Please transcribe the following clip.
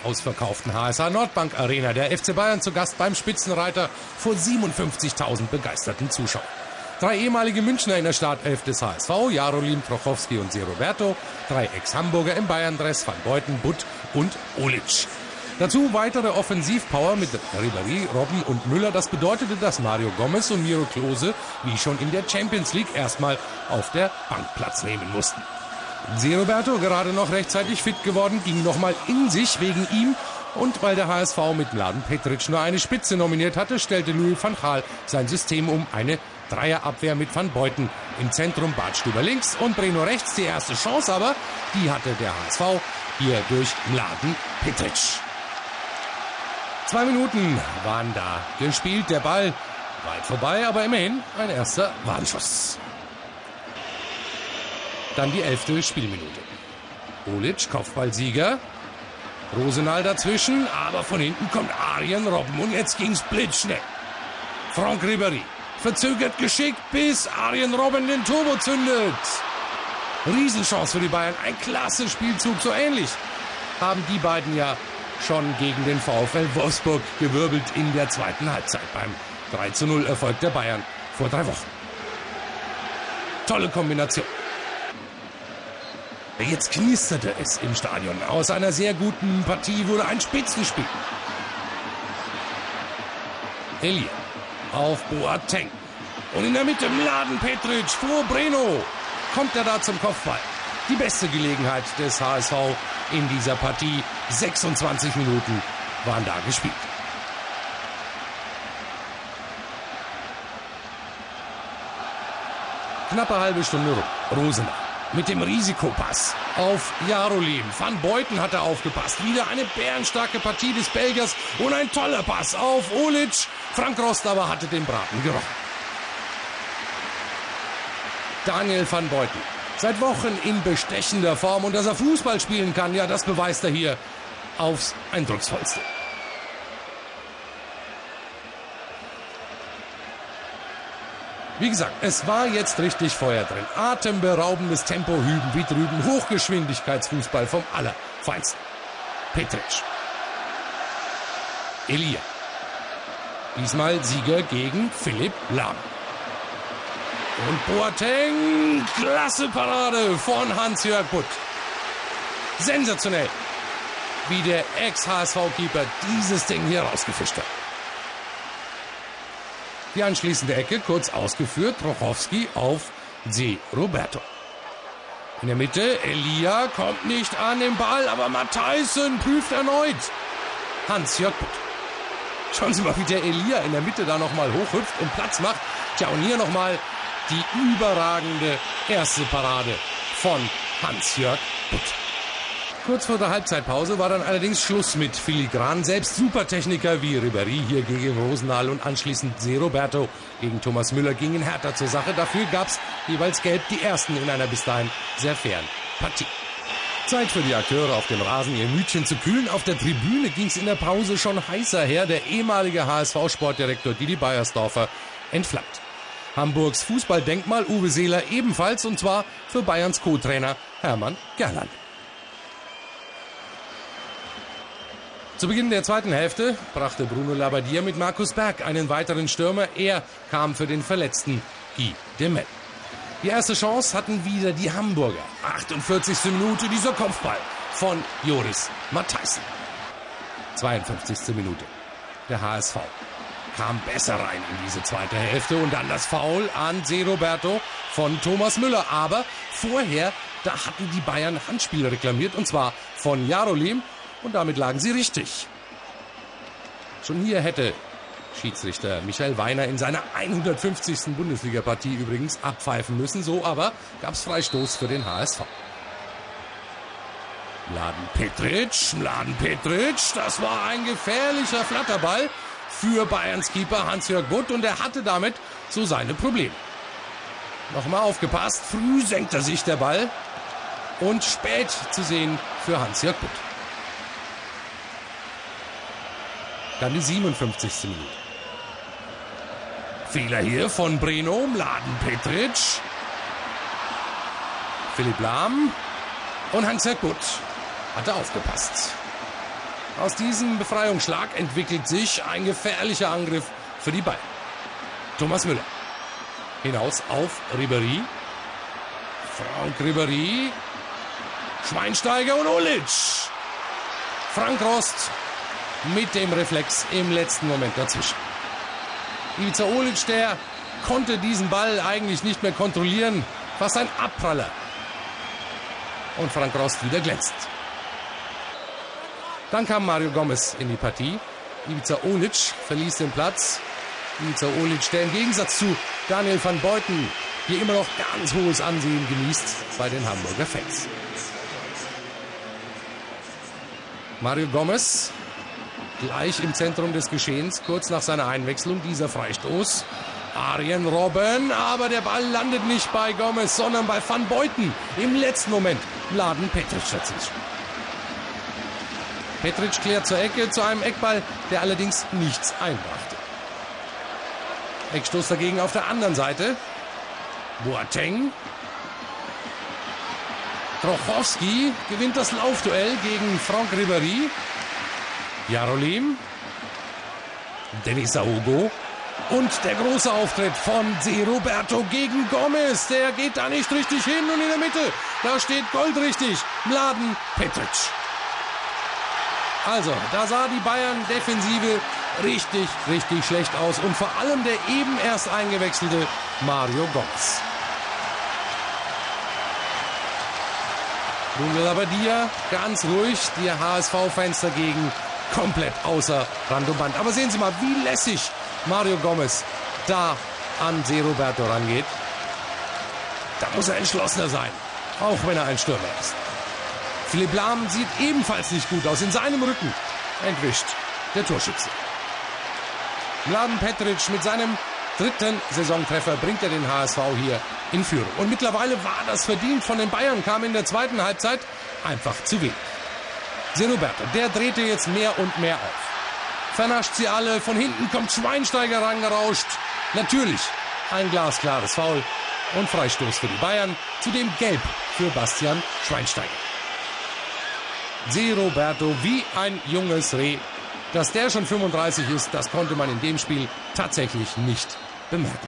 ausverkauften HSH Nordbank Arena der FC Bayern zu Gast beim Spitzenreiter vor 57.000 begeisterten Zuschauern. 3 ehemalige Münchner in der Startelf des HSV, Jarolím, Trochowski und Seroberto, 3 Ex-Hamburger im Bayern-Dress, Van Beuten, Butt und Olic. Dazu weitere Offensivpower mit Ribéry, Robben und Müller. Das bedeutete, dass Mario Gomez und Miro Klose wie schon in der Champions League erstmal auf der Bank Platz nehmen mussten. Seroberto, gerade noch rechtzeitig fit geworden, ging nochmal in sich wegen ihm. Und weil der HSV mit Mladen Petric nur eine Spitze nominiert hatte, stellte Louis van Gaal sein System um. Eine Dreierabwehr mit Van Beuten im Zentrum, Badstuber links und Breno rechts. Die erste Chance aber, die hatte der HSV hier durch Mladen Petric. 2 Minuten waren da gespielt, der Ball weit vorbei, aber immerhin ein erster Warnschuss. Dann die 11. Spielminute. Olic, Kopfballsieger. Rosenal dazwischen, aber von hinten kommt Arjen Robben und jetzt ging's blitzschnell. Franck Ribéry verzögert geschickt, bis Arjen Robben den Turbo zündet. Riesenchance für die Bayern, ein klasse Spielzug, so ähnlich haben die beiden ja schon gegen den VfL Wolfsburg gewirbelt in der zweiten Halbzeit beim 3:0 Erfolg der Bayern vor 3 Wochen. Tolle Kombination. Jetzt knisterte es im Stadion. Aus einer sehr guten Partie wurde ein Spitzenspiel. Elia auf Boateng. Und in der Mitte Mladen Petric vor Breno. Kommt er da zum Kopfball. Die beste Gelegenheit des HSV in dieser Partie. 26 Minuten waren da gespielt. Knappe halbe Stunde rum. Rosenal mit dem Risikopass auf Jarolím. Van Beuten hat er aufgepasst. Wieder eine bärenstarke Partie des Belgiers und ein toller Pass auf Olic. Frank Rost aber hatte den Braten gerochen. Daniel van Beuten. Seit Wochen in bestechender Form und dass er Fußball spielen kann, ja, das beweist er hier aufs Eindrucksvollste. Wie gesagt, es war jetzt richtig Feuer drin. Atemberaubendes Tempo hüben wie drüben. Hochgeschwindigkeitsfußball vom Allerfeinsten. Petric. Elia. Diesmal Sieger gegen Philipp Lahm. Und Boateng. Klasse Parade von Hans-Jörg Butt. Sensationell, wie der Ex-HSV-Keeper dieses Ding hier rausgefischt hat. Die anschließende Ecke kurz ausgeführt. Trochowski auf Seroberto. In der Mitte, Elia kommt nicht an den Ball, aber Matthijssen prüft erneut. Hans-Jörg Butt. Schauen Sie mal, wie der Elia in der Mitte da nochmal hochhüpft und Platz macht. Tja, und hier nochmal die überragende erste Parade von Hans-Jörg Butt. Kurz vor der Halbzeitpause war dann allerdings Schluss mit Filigran. Selbst Supertechniker wie Ribéry hier gegen Rosenal und anschließend Seroberto gegen Thomas Müller gingen härter zur Sache. Dafür gab's jeweils gelb, die ersten in einer bis dahin sehr fairen Partie. Zeit für die Akteure auf dem Rasen, ihr Mütchen zu kühlen. Auf der Tribüne ging's in der Pause schon heißer her. Der ehemalige HSV-Sportdirektor Didi Beiersdorfer entflammt. Hamburgs Fußballdenkmal Uwe Seeler ebenfalls, und zwar für Bayerns Co-Trainer Hermann Gerland. Zu Beginn der zweiten Hälfte brachte Bruno Labbadia mit Markus Berg einen weiteren Stürmer. Er kam für den verletzten Guy Demel. Die erste Chance hatten wieder die Hamburger. 48. Minute, dieser Kopfball von Joris Matthijssen. 52. Minute. Der HSV kam besser rein in diese zweite Hälfte und dann das Foul an Seroberto von Thomas Müller. Aber vorher, da hatten die Bayern Handspiel reklamiert, und zwar von Jarolím. Und damit lagen sie richtig. Schon hier hätte Schiedsrichter Michael Weiner in seiner 150. Bundesliga-Partie übrigens abpfeifen müssen. So aber gab es Freistoß für den HSV. Mladen Petric, das war ein gefährlicher Flatterball für Bayerns Keeper Hans-Jörg Butt. Und er hatte damit so seine Probleme. Nochmal aufgepasst, früh senkt er sich der Ball. Und spät zu sehen für Hans-Jörg Butt. Dann die 57. Minute. Fehler hier von Breno, Mladen Petric, Philipp Lahm und Hans-Jörg Butt hatte aufgepasst. Aus diesem Befreiungsschlag entwickelt sich ein gefährlicher Angriff für die Bayern. Thomas Müller. Hinaus auf Ribéry. Franck Ribéry. Schweinsteiger und Ulic. Frank Rost mit dem Reflex im letzten Moment dazwischen. Ivica Olic, der konnte diesen Ball eigentlich nicht mehr kontrollieren. Fast ein Abpraller. Und Frank Rost wieder glänzend. Dann kam Mario Gomez in die Partie. Ivica Olic verließ den Platz. Ivica Olic, der im Gegensatz zu Daniel van Beuten hier immer noch ganz hohes Ansehen genießt bei den Hamburger Fans. Mario Gomez gleich im Zentrum des Geschehens, kurz nach seiner Einwechslung, dieser Freistoß. Arjen Robben, aber der Ball landet nicht bei Gomez, sondern bei Van Beuten. Im letzten Moment Mladen Petric dazwischen. Petric klärt zur Ecke, zu einem Eckball, der allerdings nichts einbrachte. Eckstoß dagegen auf der anderen Seite. Boateng. Trochowski gewinnt das Laufduell gegen Franck Ribéry. Jarolim. Denis Aogo. Und der große Auftritt von Zé Roberto gegen Gomez. Der geht da nicht richtig hin und in der Mitte, da steht goldrichtig Mladen Petric. Also, da sah die Bayern-Defensive richtig schlecht aus. Und vor allem der eben erst eingewechselte Mario Gomez. Bruno Labbadia ganz ruhig, die HSV-Fans dagegen komplett außer Rand und Band. Aber sehen Sie mal, wie lässig Mario Gomez da an Zé Roberto rangeht. Da muss er entschlossener sein, auch wenn er ein Stürmer ist. Philipp Lahm sieht ebenfalls nicht gut aus. In seinem Rücken entwischt der Torschütze. Mladen Petric mit seinem 3. Saisontreffer bringt er den HSV hier in Führung. Und mittlerweile war das verdient von den Bayern, kam in der zweiten Halbzeit einfach zu wenig. Zé Roberto, der drehte jetzt mehr und mehr auf. Vernascht sie alle, von hinten kommt Schweinsteiger rangerauscht. Natürlich ein glasklares Foul und Freistoß für die Bayern, zudem gelb für Bastian Schweinsteiger. Zé Roberto wie ein junges Reh. Dass der schon 35 ist, das konnte man in dem Spiel tatsächlich nicht bemerken.